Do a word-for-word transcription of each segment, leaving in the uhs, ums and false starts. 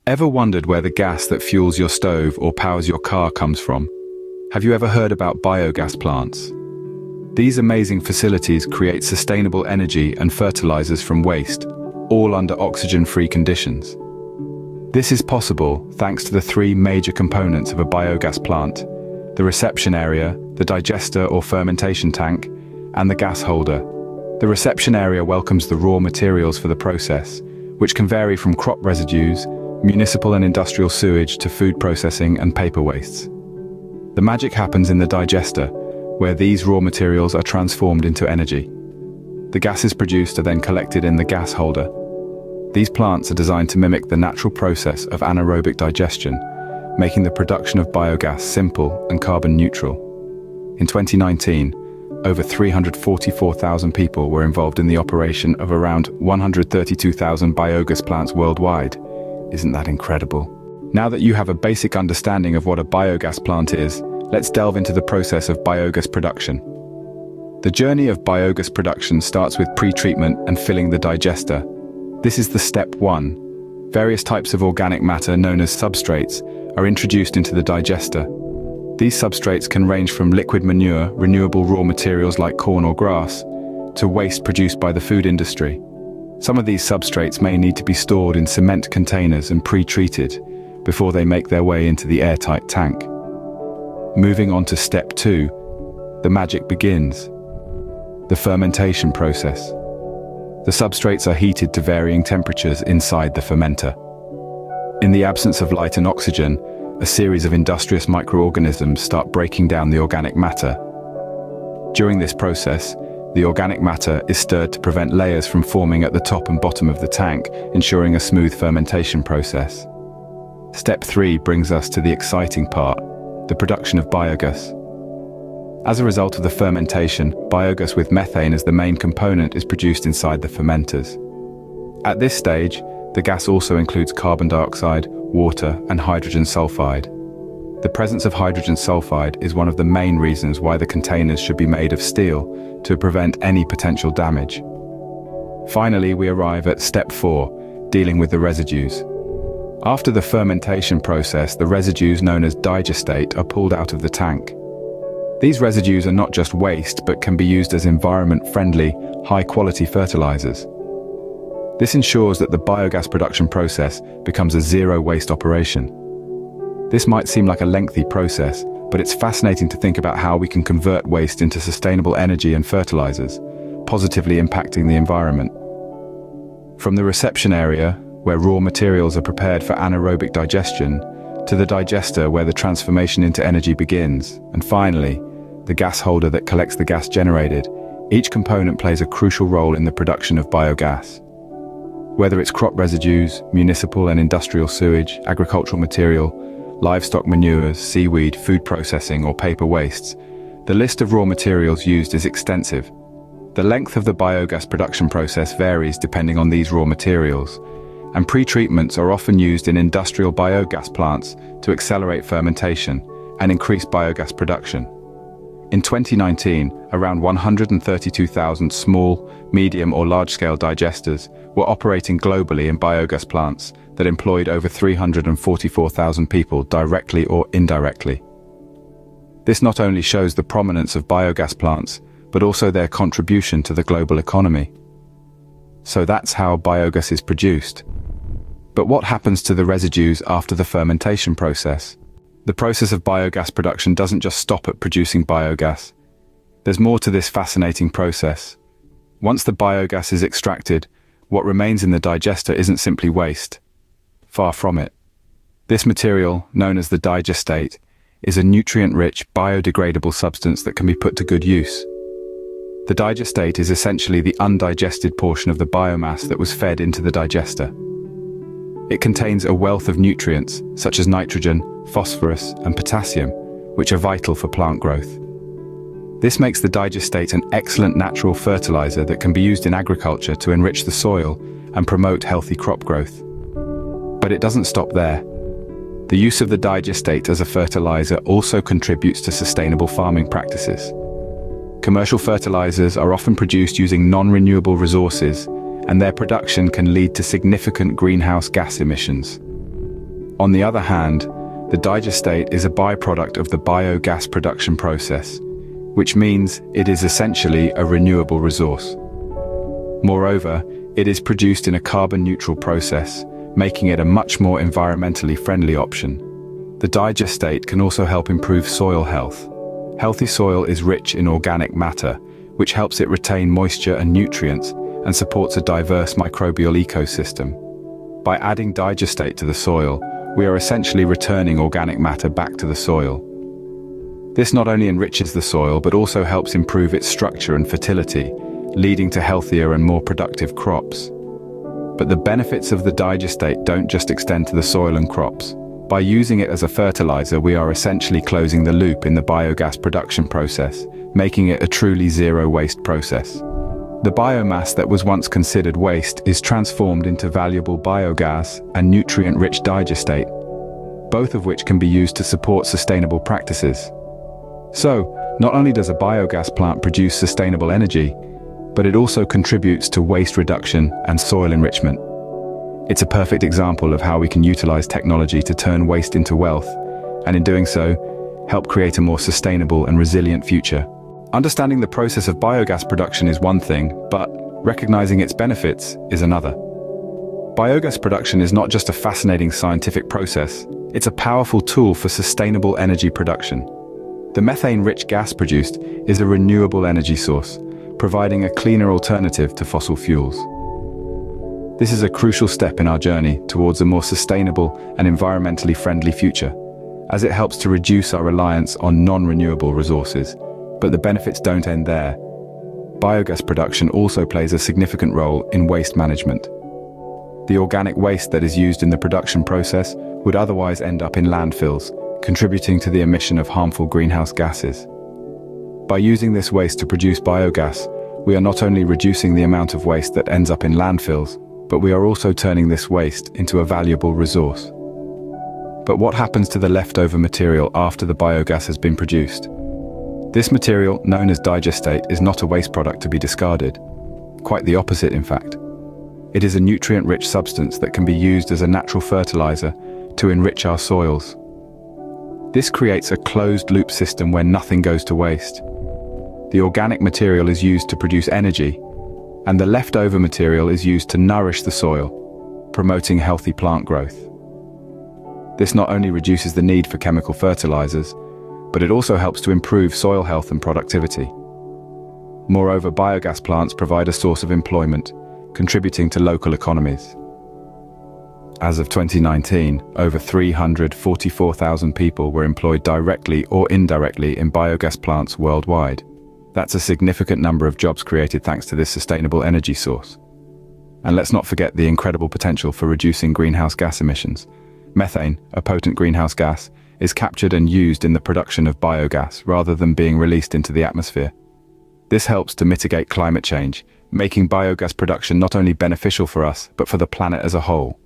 Ever wondered where the gas that fuels your stove or powers your car comes from? Have you ever heard about biogas plants? These amazing facilities create sustainable energy and fertilizers from waste, all under oxygen-free conditions. This is possible thanks to the three major components of a biogas plant: the reception area, the digester or fermentation tank, and the gas holder. The reception area welcomes the raw materials for the process, which can vary from crop residues, municipal and industrial sewage to food processing and paper wastes. The magic happens in the digester, where these raw materials are transformed into energy. The gases produced are then collected in the gas holder. These plants are designed to mimic the natural process of anaerobic digestion, making the production of biogas simple and carbon neutral. In twenty nineteen, over three hundred forty-four thousand people were involved in the operation of around one hundred thirty-two thousand biogas plants worldwide. Isn't that incredible? Now that you have a basic understanding of what a biogas plant is, let's delve into the process of biogas production. The journey of biogas production starts with pre-treatment and filling the digester. This is the step one. Various types of organic matter known as substrates are introduced into the digester. These substrates can range from liquid manure, renewable raw materials like corn or grass, to waste produced by the food industry. Some of these substrates may need to be stored in cement containers and pre-treated before they make their way into the airtight tank. Moving on to step two, the magic begins. The fermentation process. The substrates are heated to varying temperatures inside the fermenter. In the absence of light and oxygen, a series of industrious microorganisms start breaking down the organic matter. During this process, the organic matter is stirred to prevent layers from forming at the top and bottom of the tank, ensuring a smooth fermentation process. Step three brings us to the exciting part, the production of biogas. As a result of the fermentation, biogas with methane as the main component is produced inside the fermenters. At this stage, the gas also includes carbon dioxide, water, and hydrogen sulfide. The presence of hydrogen sulfide is one of the main reasons why the containers should be made of steel to prevent any potential damage. Finally, we arrive at step four, dealing with the residues. After the fermentation process, the residues known as digestate are pulled out of the tank. These residues are not just waste, but can be used as environment-friendly, high-quality fertilizers. This ensures that the biogas production process becomes a zero-waste operation. This might seem like a lengthy process, but it's fascinating to think about how we can convert waste into sustainable energy and fertilizers, positively impacting the environment. From the reception area, where raw materials are prepared for anaerobic digestion, to the digester where the transformation into energy begins, and finally, the gas holder that collects the gas generated, each component plays a crucial role in the production of biogas. Whether it's crop residues, municipal and industrial sewage, agricultural material, livestock manures, seaweed, food processing, or paper wastes, the list of raw materials used is extensive. The length of the biogas production process varies depending on these raw materials, and pre-treatments are often used in industrial biogas plants to accelerate fermentation and increase biogas production. In twenty nineteen, around one hundred thirty-two thousand small, medium or large-scale digesters were operating globally in biogas plants that employed over three hundred forty-four thousand people directly or indirectly. This not only shows the prominence of biogas plants, but also their contribution to the global economy. So that's how biogas is produced. But what happens to the residues after the fermentation process? The process of biogas production doesn't just stop at producing biogas. There's more to this fascinating process. Once the biogas is extracted, what remains in the digester isn't simply waste. Far from it. This material, known as the digestate, is a nutrient-rich, biodegradable substance that can be put to good use. The digestate is essentially the undigested portion of the biomass that was fed into the digester. It contains a wealth of nutrients, such as nitrogen, phosphorus, and potassium, which are vital for plant growth. This makes the digestate an excellent natural fertilizer that can be used in agriculture to enrich the soil and promote healthy crop growth. But it doesn't stop there. The use of the digestate as a fertilizer also contributes to sustainable farming practices. Commercial fertilizers are often produced using non-renewable resources, and their production can lead to significant greenhouse gas emissions. On the other hand, the digestate is a byproduct of the biogas production process, which means it is essentially a renewable resource. Moreover, it is produced in a carbon-neutral process, making it a much more environmentally friendly option. The digestate can also help improve soil health. Healthy soil is rich in organic matter, which helps it retain moisture and nutrients and supports a diverse microbial ecosystem. By adding digestate to the soil, we are essentially returning organic matter back to the soil. This not only enriches the soil but also helps improve its structure and fertility, leading to healthier and more productive crops. But the benefits of the digestate don't just extend to the soil and crops. By using it as a fertilizer, we are essentially closing the loop in the biogas production process, making it a truly zero-waste process. The biomass that was once considered waste is transformed into valuable biogas and nutrient-rich digestate, both of which can be used to support sustainable practices. So, not only does a biogas plant produce sustainable energy, but it also contributes to waste reduction and soil enrichment. It's a perfect example of how we can utilize technology to turn waste into wealth, and in doing so, help create a more sustainable and resilient future. Understanding the process of biogas production is one thing, but recognizing its benefits is another. Biogas production is not just a fascinating scientific process, it's a powerful tool for sustainable energy production. The methane-rich gas produced is a renewable energy source, providing a cleaner alternative to fossil fuels. This is a crucial step in our journey towards a more sustainable and environmentally friendly future, as it helps to reduce our reliance on non-renewable resources. But the benefits don't end there. Biogas production also plays a significant role in waste management. The organic waste that is used in the production process would otherwise end up in landfills, contributing to the emission of harmful greenhouse gases. By using this waste to produce biogas, we are not only reducing the amount of waste that ends up in landfills, but we are also turning this waste into a valuable resource. But what happens to the leftover material after the biogas has been produced? This material, known as digestate, is not a waste product to be discarded. Quite the opposite, in fact. It is a nutrient-rich substance that can be used as a natural fertilizer to enrich our soils. This creates a closed-loop system where nothing goes to waste. The organic material is used to produce energy, and the leftover material is used to nourish the soil, promoting healthy plant growth. This not only reduces the need for chemical fertilizers, but it also helps to improve soil health and productivity. Moreover, biogas plants provide a source of employment, contributing to local economies. As of twenty nineteen, over three hundred forty-four thousand people were employed directly or indirectly in biogas plants worldwide. That's a significant number of jobs created thanks to this sustainable energy source. And let's not forget the incredible potential for reducing greenhouse gas emissions. Methane, a potent greenhouse gas, is captured and used in the production of biogas rather than being released into the atmosphere. This helps to mitigate climate change, making biogas production not only beneficial for us, but for the planet as a whole.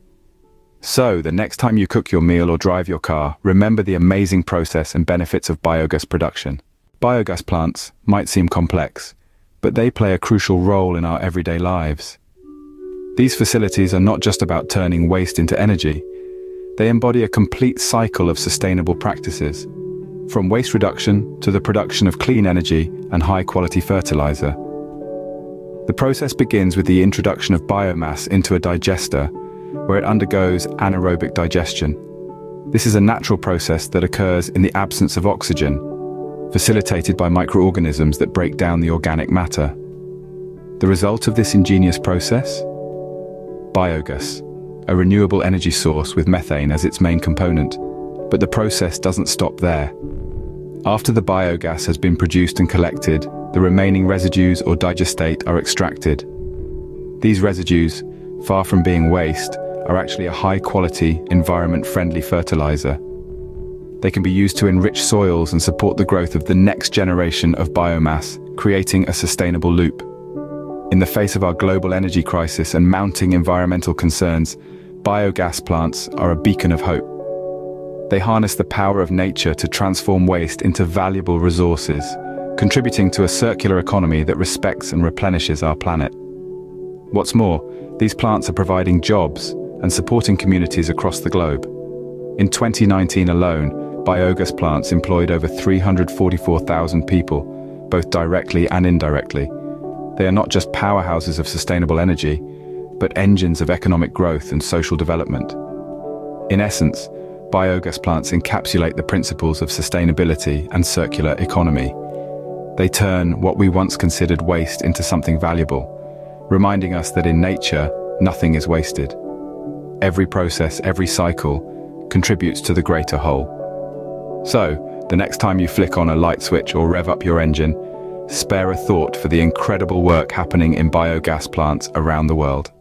So, the next time you cook your meal or drive your car, remember the amazing process and benefits of biogas production. Biogas plants might seem complex, but they play a crucial role in our everyday lives. These facilities are not just about turning waste into energy. They embody a complete cycle of sustainable practices, from waste reduction to the production of clean energy and high-quality fertilizer. The process begins with the introduction of biomass into a digester, where it undergoes anaerobic digestion. This is a natural process that occurs in the absence of oxygen, facilitated by microorganisms that break down the organic matter. The result of this ingenious process? Biogas, a renewable energy source with methane as its main component. But the process doesn't stop there. After the biogas has been produced and collected, the remaining residues or digestate are extracted. These residues, far from being waste, are actually a high-quality, environment-friendly fertilizer. They can be used to enrich soils and support the growth of the next generation of biomass, creating a sustainable loop. In the face of our global energy crisis and mounting environmental concerns, biogas plants are a beacon of hope. They harness the power of nature to transform waste into valuable resources, contributing to a circular economy that respects and replenishes our planet. What's more, these plants are providing jobs and supporting communities across the globe. In twenty nineteen alone, biogas plants employed over three hundred forty-four thousand people, both directly and indirectly. They are not just powerhouses of sustainable energy, but engines of economic growth and social development. In essence, biogas plants encapsulate the principles of sustainability and circular economy. They turn what we once considered waste into something valuable, reminding us that in nature, nothing is wasted. Every process, every cycle, contributes to the greater whole. So, the next time you flick on a light switch or rev up your engine, spare a thought for the incredible work happening in biogas plants around the world.